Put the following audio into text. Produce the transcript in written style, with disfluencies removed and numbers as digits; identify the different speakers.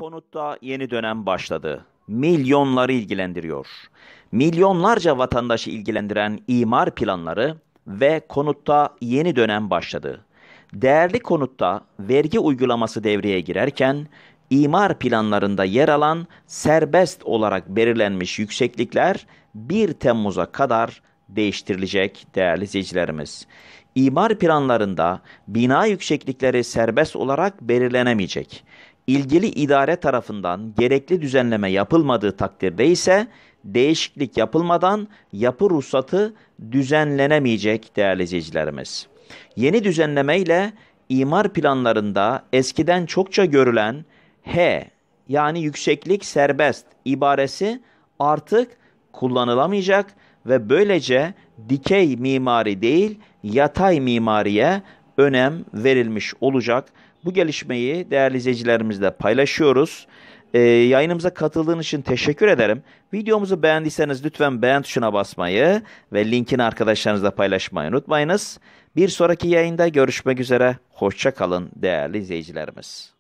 Speaker 1: konutta yeni dönem başladı. Milyonları ilgilendiriyor. Milyonlarca vatandaşı ilgilendiren imar planları ve konutta yeni dönem başladı. Değerli konutta vergi uygulaması devreye girerken imar planlarında yer alan serbest olarak belirlenmiş yükseklikler 1 Temmuz'a kadar değiştirilecek değerli izleyicilerimiz. İmar planlarında bina yükseklikleri serbest olarak belirlenemeyecek. İlgili idare tarafından gerekli düzenleme yapılmadığı takdirde ise değişiklik yapılmadan yapı ruhsatı düzenlenemeyecek değerli izleyicilerimiz. Yeni düzenleme ile imar planlarında eskiden çokça görülen H yani yükseklik serbest ibaresi artık kullanılamayacak ve böylece dikey mimari değil yatay mimariye önem verilmiş olacak. Bu gelişmeyi değerli izleyicilerimizle paylaşıyoruz. Yayınımıza katıldığın için teşekkür ederim. Videomuzu beğendiyseniz lütfen beğen tuşuna basmayı ve linkini arkadaşlarınızla paylaşmayı unutmayınız. Bir sonraki yayında görüşmek üzere. Hoşça kalın değerli izleyicilerimiz.